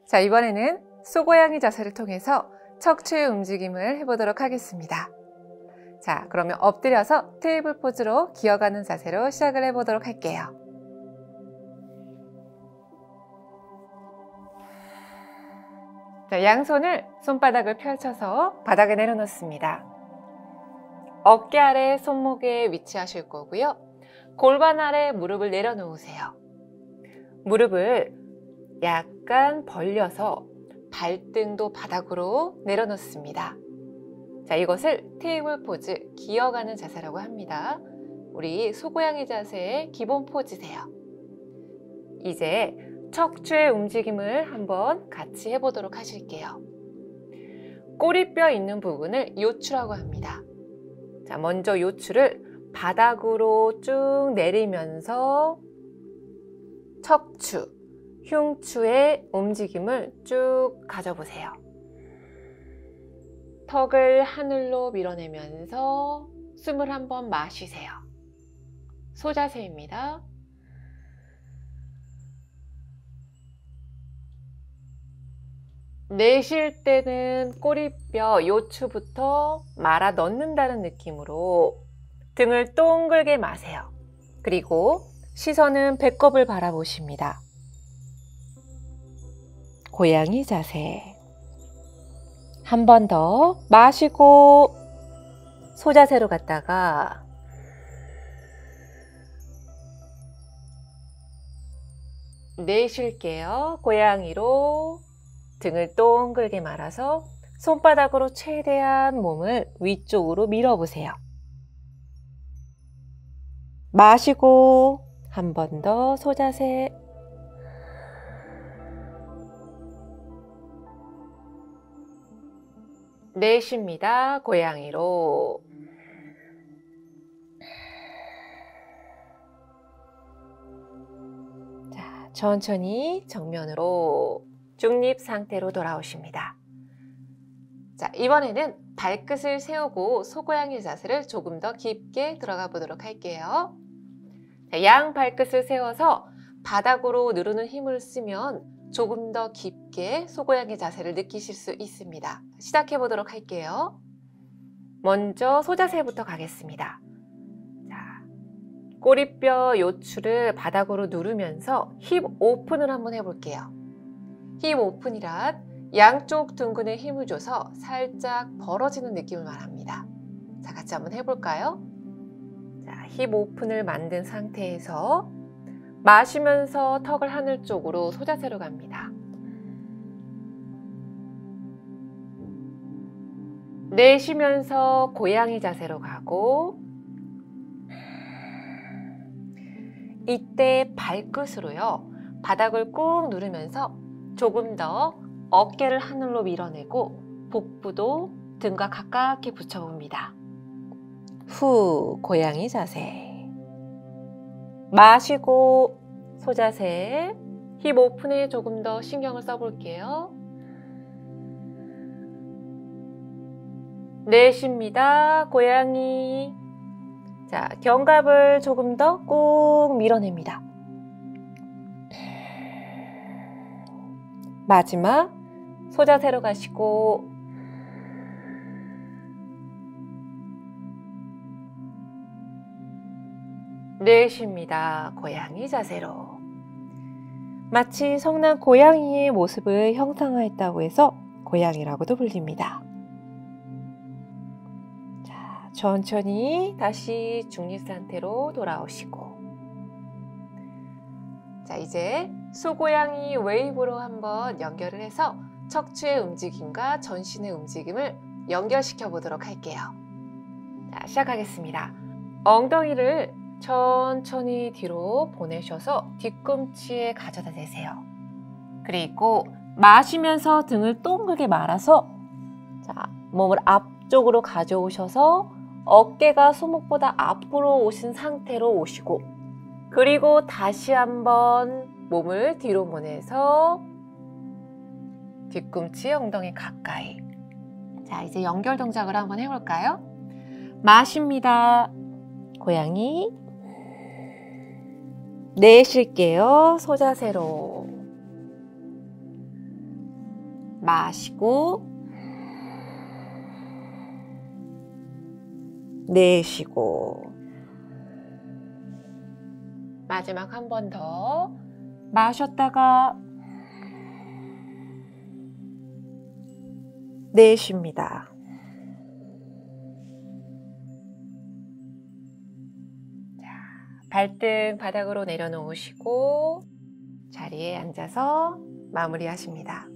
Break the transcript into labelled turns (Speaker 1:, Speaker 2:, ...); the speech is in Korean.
Speaker 1: 자, 이번에는 소고양이 자세를 통해서 척추의 움직임을 해보도록 하겠습니다. 자, 그러면 엎드려서 테이블 포즈로 기어가는 자세로 시작을 해보도록 할게요. 자, 양손을 손바닥을 펼쳐서 바닥에 내려놓습니다. 어깨 아래 손목에 위치하실 거고요. 골반 아래 무릎을 내려놓으세요. 무릎을 약간 벌려서 발등도 바닥으로 내려놓습니다. 자, 이것을 테이블 포즈, 기어가는 자세라고 합니다. 우리 소고양이 자세의 기본 포즈세요. 이제 척추의 움직임을 한번 같이 해보도록 하실게요. 꼬리뼈 있는 부분을 요추라고 합니다. 자, 먼저 요추를 바닥으로 쭉 내리면서 척추, 흉추의 움직임을 쭉 가져보세요. 턱을 하늘로 밀어내면서 숨을 한번 마시세요. 소자세입니다. 내쉴 때는 꼬리뼈, 요추부터 말아 넣는다는 느낌으로 등을 동글게 마세요. 그리고 시선은 배꼽을 바라보십니다. 고양이 자세. 한 번 더 마시고 소자세로 갔다가 내쉴게요. 고양이로 등을 동글게 말아서 손바닥으로 최대한 몸을 위쪽으로 밀어보세요. 마시고 한 번 더 소자세. 내쉽니다. 고양이로. 자, 천천히 정면으로 중립 상태로 돌아오십니다. 자, 이번에는 발끝을 세우고 소고양이 자세를 조금 더 깊게 들어가 보도록 할게요. 자, 양 발끝을 세워서 바닥으로 누르는 힘을 쓰면 조금 더 깊게 소고양이 자세를 느끼실 수 있습니다. 시작해 보도록 할게요. 먼저 소자세부터 가겠습니다. 자, 꼬리뼈 요추를 바닥으로 누르면서 힙 오픈을 한번 해볼게요. 힙 오픈이란 양쪽 둥근에 힘을 줘서 살짝 벌어지는 느낌을 말합니다. 자, 같이 한번 해볼까요? 자, 힙 오픈을 만든 상태에서 마시면서 턱을 하늘 쪽으로 소자세로 갑니다. 내쉬면서 고양이 자세로 가고 이때 발끝으로요, 바닥을 꾹 누르면서 조금 더 어깨를 하늘로 밀어내고 복부도 등과 가깝게 붙여봅니다. 후, 고양이 자세. 마시고 소자세. 힙 오픈에 조금 더 신경을 써볼게요. 내쉽니다. 고양이. 자, 견갑을 조금 더 꾹 밀어냅니다. 마지막 소자세로 가시고 내쉽니다. 고양이 자세로. 마치 성난 고양이의 모습을 형상화했다고 해서 고양이라고도 불립니다. 자, 천천히 다시 중립 상태로 돌아오시고, 자, 이제 소고양이 웨이브로 한번 연결을 해서 척추의 움직임과 전신의 움직임을 연결시켜 보도록 할게요. 자, 시작하겠습니다. 엉덩이를 천천히 뒤로 보내셔서 뒤꿈치에 가져다 대세요. 그리고 마시면서 등을 동글게 말아서, 자, 몸을 앞쪽으로 가져오셔서 어깨가 손목보다 앞으로 오신 상태로 오시고, 그리고 다시 한번 몸을 뒤로 보내서 뒤꿈치, 엉덩이 가까이. 자, 이제 연결 동작을 한번 해볼까요? 마십니다. 고양이. 내쉴게요. 소자세로. 마시고 내쉬고 마지막 한 번 더 마셨다가 내쉽니다. 자, 발등 바닥으로 내려놓으시고 자리에 앉아서 마무리하십니다.